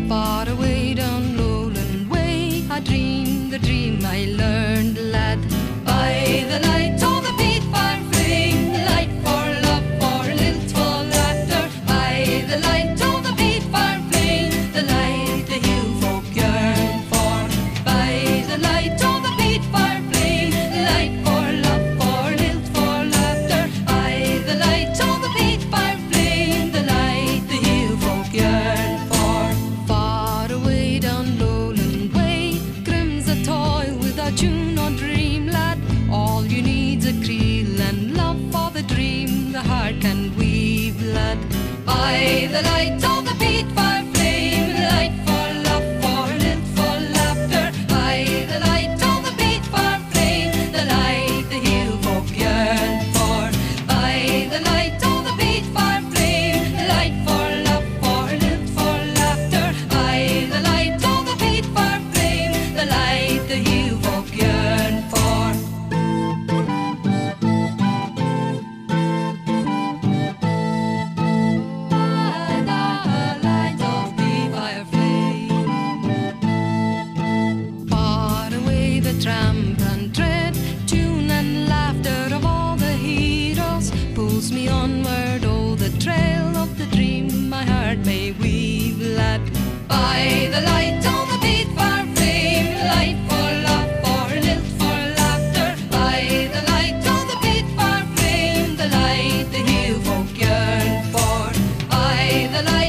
Far away down Lowland Way, I dreamed the dream I learned, lad. By the light of the peat fire flame, the light for love, for lilt, for laughter. By the light of the peat fire flame, the light the hill folk yearn for. By the light of the peat fire flame, the light for love, for lilt, for laughter. By the light of the peat fire flame, the light the hill folk yearn for. Far away down Lowland Way, grim's a toil without tune or dream, lad. All you need's a creel and love for the dream the heart can weave, lad. By the light of the peat fire flame, the light for love, for lilt, for laughter. By the light of the peat fire flame, the light the hill folk yearn for. By the light of the peat fire flame, the light for love, for lilt, for laughter. By the light of the peat fire flame, the light the hill folk yearn for. Tramp and tread, tune and laughter of all the heroes pulls me onward, oh, the trail of the dream my heart may weave, lad. By the light of the peat fire flame, light for love, for lilt, for laughter. By the light of the peat fire flame, the light the hill folk yearn for. By the light